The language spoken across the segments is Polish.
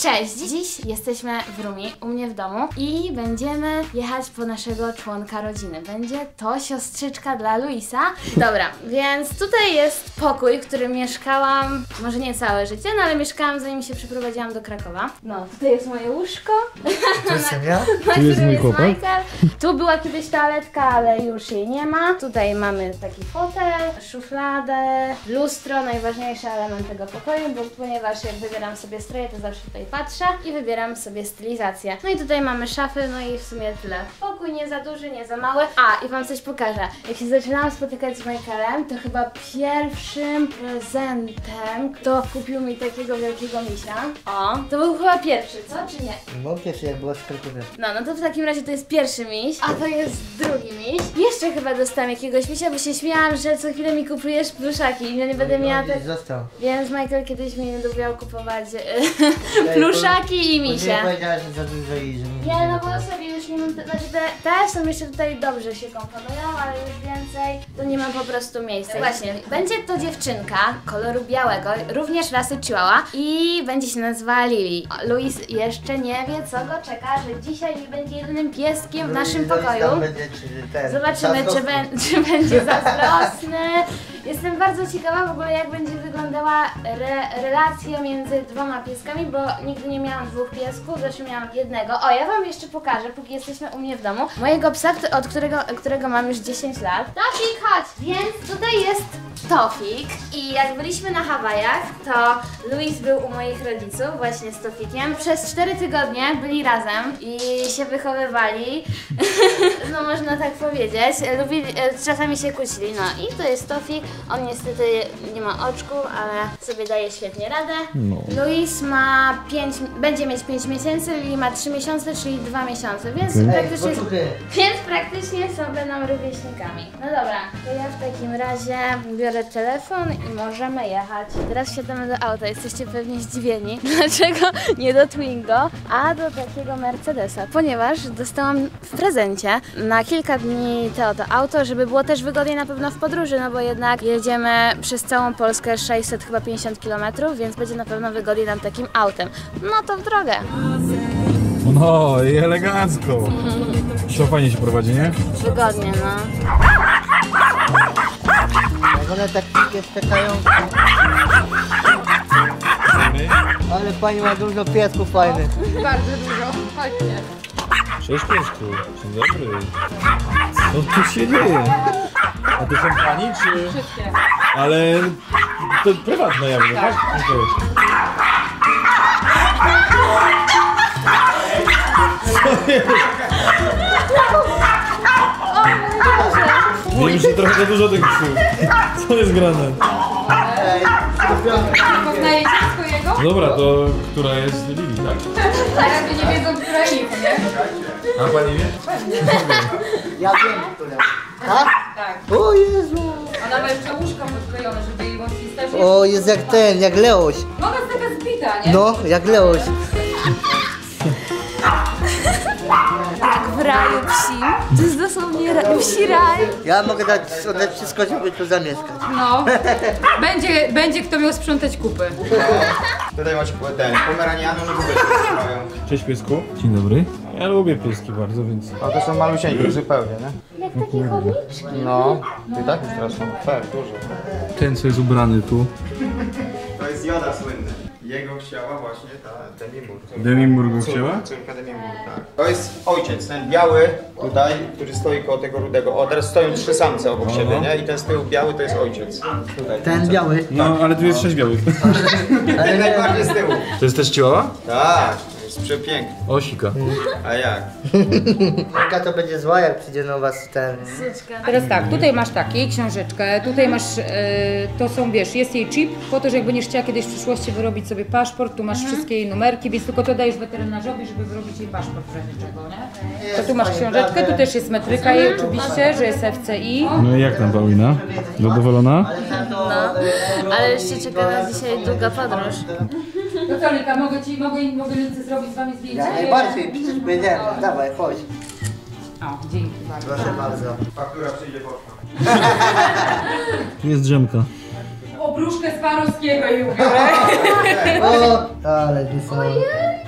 Cześć! Dziś jesteśmy w Rumi, u mnie w domu i będziemy jechać po naszego członka rodziny. Będzie to siostrzyczka dla Luisa. Dobra, więc tutaj jest pokój, w którym mieszkałam, może nie całe życie, no ale mieszkałam zanim się przeprowadziłam do Krakowa. No, tutaj jest moje łóżko. Tu jestem ja? Tu jest mój chłopak. Michael. Tu była kiedyś toaletka, ale już jej nie ma. Tutaj mamy taki fotel, szufladę, lustro, najważniejszy element tego pokoju, bo ponieważ jak wybieram sobie stroje, to zawsze tutaj patrzę i wybieram sobie stylizację. No i tutaj mamy szafy, no i w sumie tyle. Pokój nie za duży, nie za mały. A, i wam coś pokażę. Jak się zaczynałam spotykać z Michaelem, to chyba pierwszym prezentem, kto kupił mi takiego wielkiego misia. O, to był chyba pierwszy, co? Czy nie? No pierwszy jak była w Krakowie. No to w takim razie to jest pierwszy miś, a to jest drugi miś. Jeszcze chyba dostałam jakiegoś misia, bo się śmiałam, że co chwilę mi kupujesz pluszaki i ja nie będę miała tak... Został. Więc Michael kiedyś mi lubiał kupować pluszaki i misie. Nie powiedziała, że za dużo i że Nie, no bo sobie już nie mam, znaczy te są jeszcze tutaj dobrze się komponują, ale już więcej to nie mam po prostu miejsca. Właśnie, będzie to dziewczynka koloru białego, również rasy Chihuahua i będzie się nazywała Lily. Luis jeszcze nie wie, co go czeka, że dzisiaj będzie jedynym pieskiem w naszym pokoju. Zobaczymy, czy będzie zazdrosny. Jestem bardzo ciekawa w ogóle, jak będzie wyglądała relacja między dwoma pieskami, bo nigdy nie miałam dwóch piesków, zawsze miałam jednego. O, ja wam jeszcze pokażę, póki jesteśmy u mnie w domu, mojego psa, od którego mam już 10 lat. Tofik, chodź! Więc tutaj jest Tofik i jak byliśmy na Hawajach, to Luis był u moich rodziców właśnie z Tofikiem. Przez 4 tygodnie byli razem i się wychowywali, no można tak powiedzieć. Czasami się kłócili, no i to jest Tofik. On niestety nie ma oczków, ale sobie daje świetnie radę. No. Luis ma będzie mieć 5 miesięcy, Lili ma 3 miesiące, czyli 2 miesiące, więc praktycznie będą rówieśnikami. No dobra, to ja w takim razie biorę telefon i możemy jechać. Teraz wsiadamy do auta, jesteście pewnie zdziwieni, dlaczego nie do Twingo, a do takiego Mercedesa, ponieważ dostałam w prezencie na kilka dni to auto, żeby było też wygodniej na pewno w podróży, no bo jednak jedziemy przez całą Polskę 650 km, więc będzie na pewno wygodniej nam takim autem. No to w drogę. No i elegancko. To fajnie się prowadzi, nie? Wygodnie, no. Jak one tak czekają. Ale pani ma dużo piesków fajnych. Bardzo dużo, chodźcie. Cześć piesku, dzień dobry. Co tu się dzieje? A to są pani czy... Wszystkie. Ale to prywatne jakby, tak? Co jest? Wiem, że trochę za dużo tych psów. Co jest grane? Poznajecie swojego? Dobra, to która jest Lili, tak? Tak, jakby nie wiedzą, która ich, nie? A pani wie? Ja wiem, które. Tak? Tak. O Jezu! Ona ma jeszcze łóżko podklejone, żeby jej łączyć też. O, jest jak ten, jak Leoś. Noga jest taka zbita, nie? No, jak Leoś. Jak w raju psim. To jest dosłownie psi raj. Ja mogę dać wszystko, żeby tu zamieszkać. No. Będzie kto miał sprzątać kupy. Tutaj macie ten pomeranianu, no lubię się. Cześć piesku. Dzień dobry. Ja lubię pieski bardzo, więc... A to są malusieńkie zupełnie, nie? Jak takie chomiczki. No, ty tak już teraz są fair, dużo. Ten co jest ubrany tu. To jest Joda słynny. Jego chciała właśnie ta Demi Moore. Demi Moore go chciała? Córka Demi Moore, tak. To jest ojciec, ten biały tutaj, który stoi koło tego rudego. O, teraz stoją 3 samce obok siebie, nie? I ten z tyłu biały to jest ojciec. Tutaj. Ten biały. No, ale tu jest 6 białych. Ten najbardziej z tyłu. To jest też Chihuahua? Tak, jest przepiękny. Osika. A jak? Jaka to będzie zła, jak przyjdzie na was ten... Teraz tak, tutaj masz taki, książeczkę, tutaj masz, to są, wiesz, jest jej chip, po to, że jak będziesz chciała kiedyś w przyszłości wyrobić sobie paszport, tu masz wszystkie jej numerki, więc tylko to dajesz weterynarzowi, żeby wyrobić jej paszport w razie czego, nie? To tu masz książeczkę, tu też jest metryka jej oczywiście, że jest FCI. No i jak tam Paulina? Zadowolona? No, ale jeszcze czeka nas dzisiaj długa podróż. To co, Lika, mogę Lince zrobić z wami zdjęcie? Ja najbardziej, przecież będziemy. Dawaj, chodź. O, dzięki bardzo. Proszę bardzo. Faktura przyjdzie pocztą. Tu jest drzemka. O, gruszkę Swarowskiego i ubiorę. O, ale wysoko.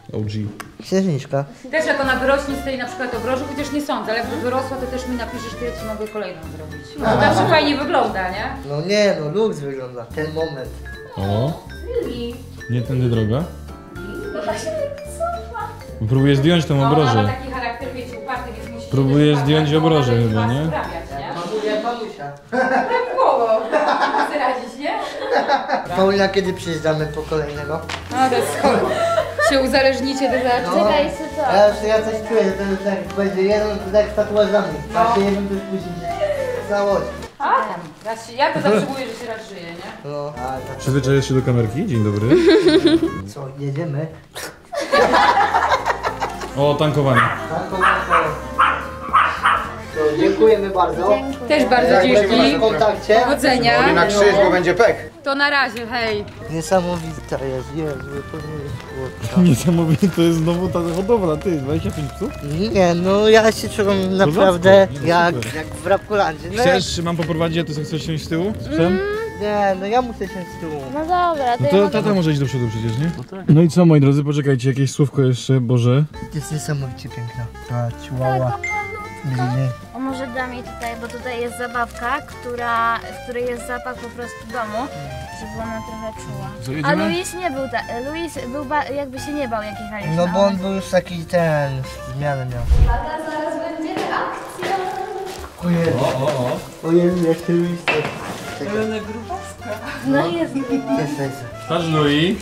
OG. Księżniczka. Też jak ona wyrośnie z tej na przykład obroży, chociaż nie sądzę, ale jakby wyrosła, to też mi napiszesz, to ja ci mogę kolejną zrobić. No to zawsze fajnie wygląda, nie? No nie, no luks wygląda. Ten moment. O, Lili. nie tędy droga. Chyba się cofa. Próbuję zdjąć tą No, ona ma obrożę. taki charakter, wiecie, uparty, więc musi... Próbuję zdjąć obrożę chyba, chyba, nie? Sprawiać, nie? Mamusia. Tak głowo. Zrazić, nie? Paulina, kiedy przyjeżdżamy po kolejnego? No to jest chore. Się uzależnicie do zobaczenia. Czekaj, co to? Ja coś czuję, że to już tak będzie jeden tak z tatuażami. No. A się jeden też później całość. Ja to zawsze mówię, że się raz żyje, nie? No, a tak. Przyzwyczaiłeś się do kamerki? Dzień dobry. Co, jedziemy? O, tankowanie. To dziękujemy bardzo. Też bardzo Jak będziemy dzięki. w kontakcie. Powodzenia. Na krzyż, bo będzie pek. To na razie, hej. Niesamowita jest, Jezu, to nie jest Niesamowite, to jest znowu ta hodowla, ty, 25 psów? Nie, no ja się czułem naprawdę jak w Rapkulandzie. No, Chcesz, mam poprowadzić, a ty chcesz siąść z tyłu? Z psem? nie, no ja muszę się z tyłu. No dobra, to No ja to mogę... tata może iść do przodu przecież, nie? No i co, moi drodzy, poczekajcie, jakieś słówko jeszcze, Boże. Jest niesamowicie piękna. Ta chihuahua. Lili. O, może dam jej tutaj, bo tutaj jest zabawka, w której jest zapach po prostu domu, żeby ona trochę czuła. Co, A jedziemy? Luis nie był Luis był jakby się nie bał, jak jechaliśmy. No bo on był już taki ten, zmianę miał. Uwaga, zaraz będzie akcja. O Jezu, o Jezu, jak ty Luis to... No jest. Jest. Patrz, Louis.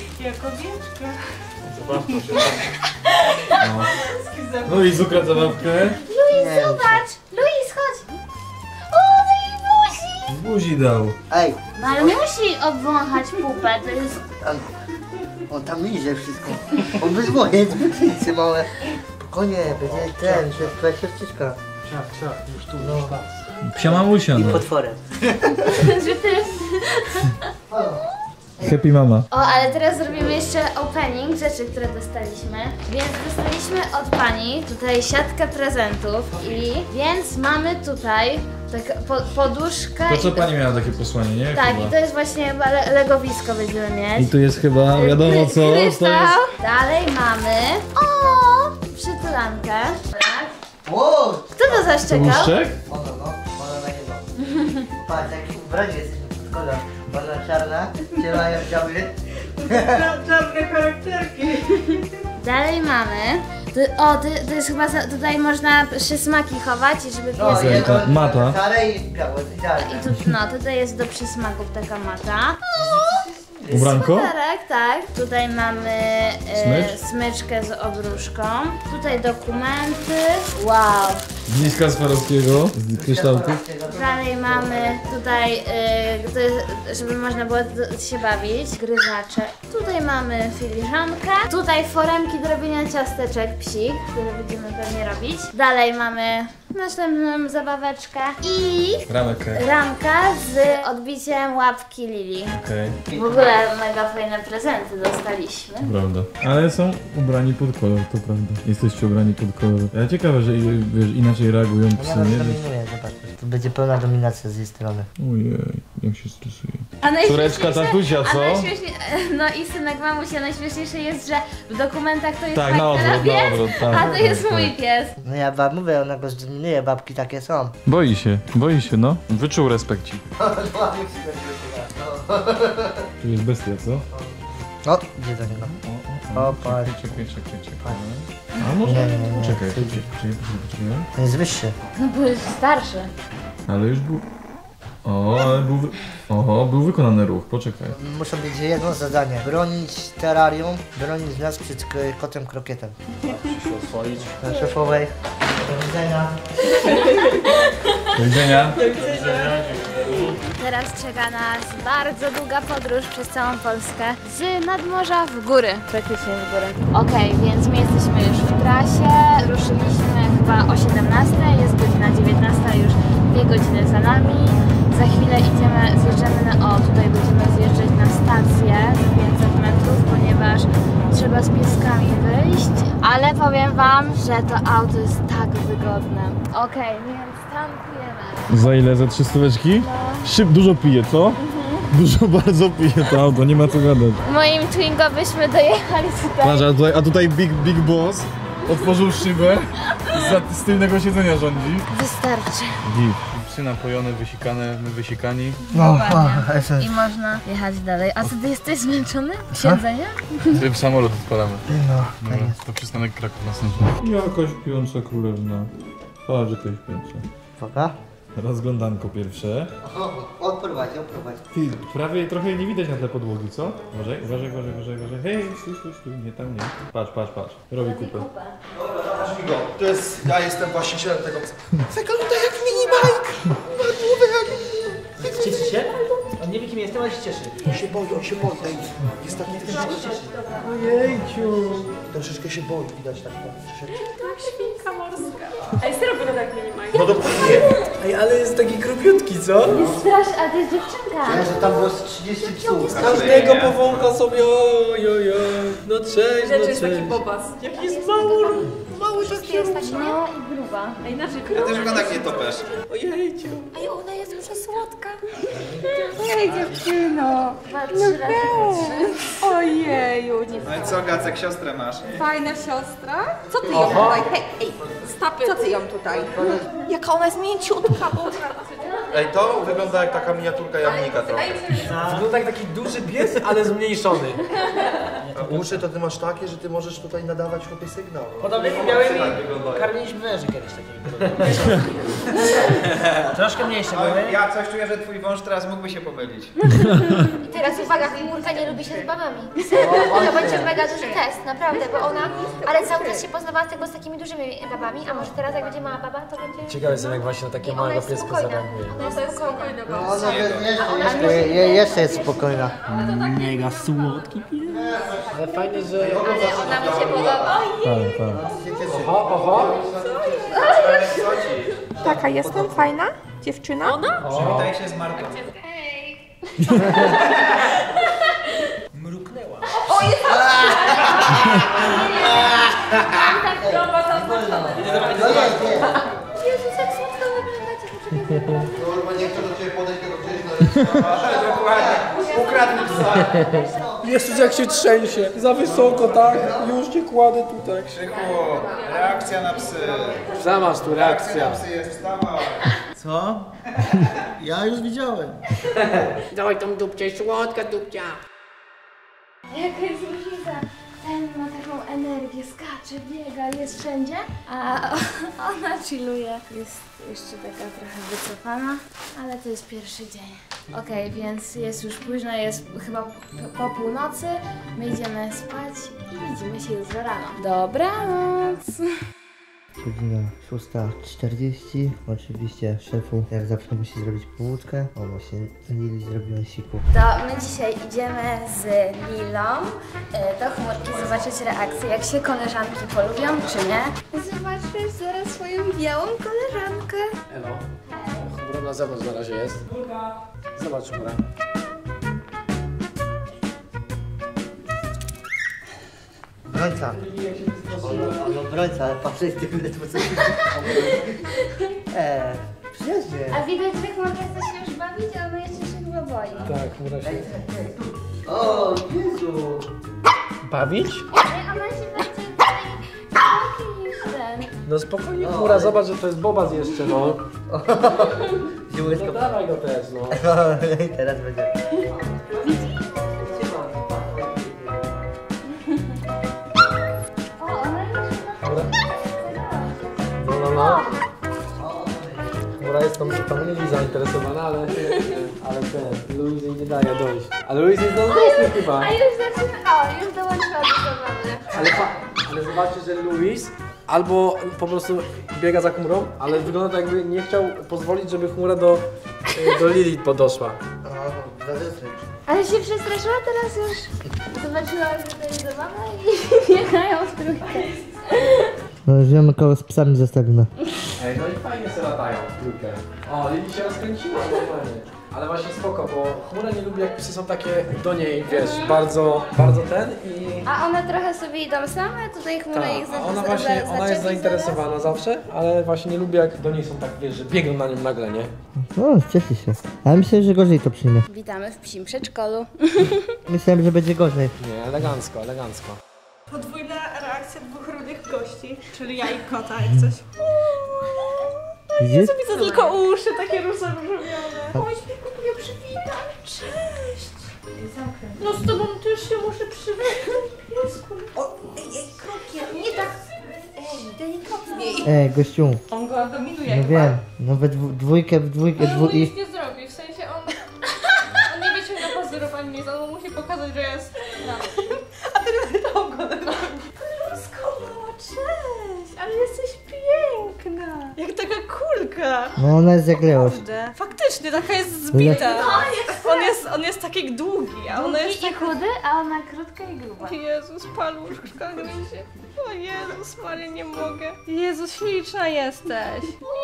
No i ukradł zabawkę. Luis, zobacz! Luis, chodź! O, tej buzi! Buzi dał. Ej, No ale musi obwąchać pupę, to jest... on tam liże wszystko. On wyzwolenie, zbytnicy małe. Spokojnie, będzie ten, to jest twoja siostrzyczka. Już tu, no. Psia mamusia, I no. potworem. że ty... Happy mama. O, ale teraz zrobimy jeszcze opening rzeczy, które dostaliśmy. Więc dostaliśmy od pani tutaj siatkę prezentów więc mamy tutaj tak poduszkę. To co i pani miała takie posłanie, nie? Tak, Chyba. i to jest właśnie chyba legowisko będziemy mieć. I tu jest chyba, wiadomo co, to Kryształ. jest... Dalej mamy... O! Przytulankę. Tak. Wow! Kto to zaszczekał? Tłuszczek? Ona na niego. Patrz, jaki ubranie jest, szkoda. Ona czarna, cielają działy. Dalej mamy... To jest chyba... Tutaj można przysmaki chować, żeby pies... No, jedno mata. szare i białe, idealne. I tu, no, tutaj jest do przysmaków taka mata. Ubranko? Sweterek, tak. Tutaj mamy Smycz? smyczkę z obruszką. Tutaj dokumenty. Wow. Bliska Swarowskiego z kryształków. Dalej mamy tutaj, to jest, żeby można było się bawić, gryzacze. Tutaj mamy filiżankę. Tutaj foremki do robienia ciasteczek psich, które będziemy pewnie robić. Dalej mamy następną zabaweczkę i ramka z odbiciem łapki Lili. Okej. W ogóle mega fajne prezenty dostaliśmy. Prawda. Ale są ubrani pod kolor, to prawda. Jesteście ubrani pod kolor. Ja ciekawe, że wiesz, inaczej reagują Ona psy, nas nie? dominuje, zobacz. Tu będzie pełna dominacja z jej strony. Ojej, jak się stresuje. A Córeczka tatusia, co? No i synek mamusia, najśmieszniejsze jest, że w dokumentach to jest Tak, na odwrót, pies, na odwrót, tak. a to jest tak, mój tak. pies. No ja mówię, ona go zdominuje, babki takie są. Boi się, no. Wyczuł respekcik. Tu jest bestia, co? O, idzie do niego. O, patrz. Czekaj. A może? Nie. Czekaj. On jest wyższy. No bo jest starszy. Ale już był... O, ale był wykonany ruch, poczekaj. Muszą mieć jedno zadanie. Bronić terrarium, bronić nas przed kotem krokietem. Do szefowej. Do widzenia. Do widzenia. Teraz czeka nas bardzo długa podróż przez całą Polskę z nadmorza w góry, praktycznie w góry. Okej, więc my jesteśmy już w trasie, ruszyliśmy chyba o 17, jest godzina 19, już 2 godziny za nami. Za chwilę zjeżdżamy tutaj będziemy zjeżdżać na stację za 500 metrów, ponieważ trzeba z pieskami wyjść, ale powiem wam, że to auto jest tak wygodne. Okej, więc tankujemy. Za ile? Za 300 stóweczki? Dużo pije, co? Dużo bardzo pije to auto, nie ma co gadać. Moim Twingo byśmy dojechali tutaj. Patrz, a tutaj Big Boss otworzył szybę i z tylnego siedzenia rządzi. Wystarczy. Psy napojone, wysikane, my wysikani. No, I można jechać dalej. A co, ty jesteś zmęczony? Siedzenie? W samolot odpalamy. no, Dobra, to przystanek Kraków następny. Jakaś śpiąca królewna. Patrz, jakaś śpiąca. Uwaga. Rozglądanko pierwsze. Odprowadź. Ty, prawie trochę nie widać na tle podłogi, co? Uważaj. Hej, stój, nie tam nie. Patrz. Robi kupę. To jest, ja jestem właścicielem tego psa. Wygląda jak mini Mike. Cieszy się? On nie wie kim jestem, ale się cieszy. On się boi. Jest taki Ojejciu. Troszeczkę się boi, widać tak. Świnka morska. Ej, serio wygląda jak mini Mike. No dokładnie. Ej, ale jest taki grubiutki, co? Strasz, a to jest dziewczynka. Ja, że tam było z 30 psów. Każdego powącha sobie, ojojoj. No cześć, Rzeczy jest taki bobas. Jaki jest mały taki No i gruba. A inaczej Ja też wygląda jak nietoperz. Ojejciu. Ej, ona jest już słodka. Ej, dziewczyno. Ojeju. No i co, Gacek, siostrę masz? Fajna siostra. Co ty ją tutaj? Hej, ej, stopy. Co ty ją tutaj? Jaka ona jest mięciutka, Boże. Ej, to wygląda jak taka miniaturka jamnika trochę. Wygląda jak taki duży pies, ale zmniejszony. Uszy to ty masz takie, że ty możesz tutaj nadawać chłopie sygnał. Podobnymi białymi karmiliśmy męży kiedyś takiego. Troszkę mniejsze były. Ja coś czuję, że twój wąż teraz mógłby się pomylić. I teraz uwaga, chmurka nie lubi się z babami. To będzie mega duży test, naprawdę, bo ona, ale cały czas się poznawała tego z takimi dużymi babami, a może teraz jak będzie mała baba, to będzie... Ciekawe jestem, jak właśnie na takie Ona małego jest pieska spokojna. zareaguje. Ona jest spokojna. No, jeszcze jest spokojna. Mega słodki pies. Ale fajnie, że... Ona mi się podoba. Oho. Taka jestem, fajna dziewczyna. Ona? Przywitaj się z Martą. Mruknęła. Jezus, jak słodko wyglądacie. Kurwa, nie chcę do ciebie podejść, tylko gdzieś na Ukradł psa. Jezus, jak się trzęsie. Za wysoko, tak? Już cię kładę tutaj. Krzychu, reakcja na psy. Zamasz tu Reakcja na psy jest, wstawaj. Co? Ja już widziałem. Dawaj tą dupcie, słodka dupcia. Jaka jest różnica? Ten ma taką energię, skacze, biega, jest wszędzie, a ona chilluje. Jest jeszcze taka trochę wycofana, ale to jest pierwszy dzień. Okej, więc jest już późno, jest chyba po północy. My idziemy spać i widzimy się jutro rano. Dobranoc! Godzina 6:40. Oczywiście szefu jak zawsze musi zrobić pomóczkę. O, właśnie Lili zrobiła siku. To my dzisiaj idziemy z Lilą do chmurki zobaczyć reakcję, jak się koleżanki polubią, czy nie. Zobaczysz zaraz swoją białą koleżankę. Elo. Chmura na zewnątrz na razie jest. Zobacz chmura. Obrońca. Obrońca, ale patrzę w tym ledwo co się przyjaźnie. A widać, że chmurka chce się już bawić, a ona jeszcze się chyba boi. Tak, chmura się... O, Jezu. Bawić? Ale ona się będzie bardziej niż ten. No spokojnie, chmura, zobacz, że to jest bobas jeszcze, no. Ziółeczko. No dawaj go też, no. I teraz będzie. O, ona już No. Chmura jest tam Lili zainteresowana, ale ten, Luis jej nie daje dojść. Ale Luis jest zazdrosny chyba. A już zaczyna, o, już dołączyła do zabawy. Ale zobaczcie, że Luis albo po prostu biega za chmurą, ale wygląda tak, jakby nie chciał pozwolić, żeby chmura do Lili podeszła. Ale się przestraszyła, teraz już zobaczyła, że to jest zabawa i biegają w trójkę. No już wiemy kogo z psami zostawimy. Ej, no i fajnie sobie latają w trójkę. O, Lili się rozkręciła normalnie. Ale właśnie spoko, bo Chmura nie lubi, jak psy są takie do niej, wiesz, bardzo ten i... A one trochę sobie idą same, tutaj chmura Tak, ich a ona właśnie, ona jest zainteresowana zawsze, ale właśnie nie lubi, jak do niej są tak, wiesz, że biegną na nią nagle, nie? No, cieszy się. Ale myślę, że gorzej to przyjmie. Witamy w psim przedszkolu. Myślałem, że będzie gorzej. Nie, elegancko, elegancko. Podwójna reakcja dwóch rudych gości, czyli ja i kota, jak coś. Widzisz? Widzę tylko uszy takie różowione. Oj, kupuję, przywitam. Cześć. No z tobą też się muszę przywitać, piesku. O, krokiem, nie tak. Ej, gościu. On go dominuje. No wiem, no we dwójkę, On nic nie zrobi, w sensie on nie wyciąga pazurów ani nic, on musi pokazać, że jest A ty to go Rusko, cześć, ale jesteś piękna. Jak taka kulka. No ona jest jak Leoś. Faktycznie, taka jest zbita. On jest taki długi, a ona jest I chudy, a ona krótka i gruba. Jezus, paluszka gryzie. O Jezus, Maria, nie mogę. Jezus, śliczna jesteś.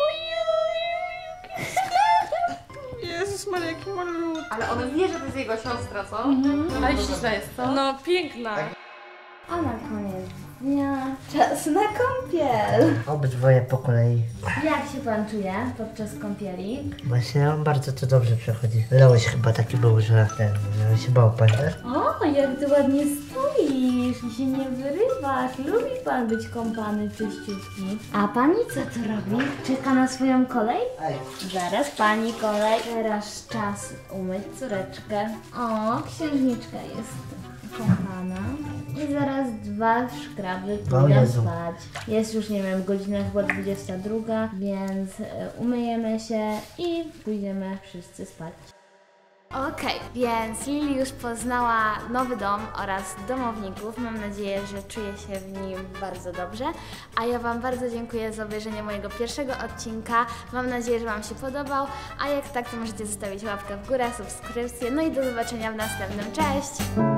Jezus Maria, jaki malutki. Ale on wie, że to jest jego siostra, co? Ale śliczna jest, co? No, piękna. A na koniec dnia czas na kąpiel. Obydwoje po kolei. Jak się pan czuje podczas kąpieli? Właśnie on bardzo to dobrze przechodzi. Leoś chyba taki był, że się bał, pamiętasz? O, jak ty ładnie stoisz i się nie wyrywasz. Lubi pan być kąpany czyściutki. A pani co to robi? Czeka na swoją kolej? Zaraz pani kolej. Teraz czas umyć córeczkę. O, księżniczka jest kąpana. I zaraz 2 szkraby pójdę spać. Jest już, nie wiem, godzina chyba 22, więc umyjemy się i pójdziemy wszyscy spać. Okej, więc Lili już poznała nowy dom oraz domowników. Mam nadzieję, że czuje się w nim bardzo dobrze. A ja Wam bardzo dziękuję za obejrzenie mojego pierwszego odcinka. Mam nadzieję, że Wam się podobał. A jak tak, to możecie zostawić łapkę w górę, subskrypcję. No i do zobaczenia w następnym. Cześć!